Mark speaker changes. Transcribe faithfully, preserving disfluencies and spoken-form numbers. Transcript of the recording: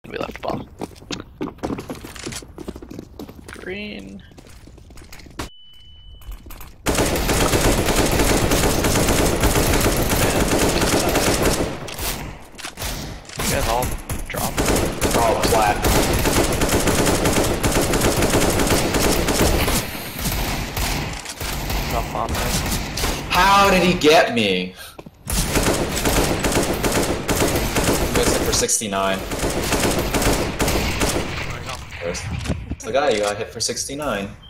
Speaker 1: We left bomb. Green. You guys all drop?
Speaker 2: They're all flat.
Speaker 1: Drop bomb right.
Speaker 2: How did he get me? Missed it for sixty-nine. Where's the guy you got hit for sixty-nine?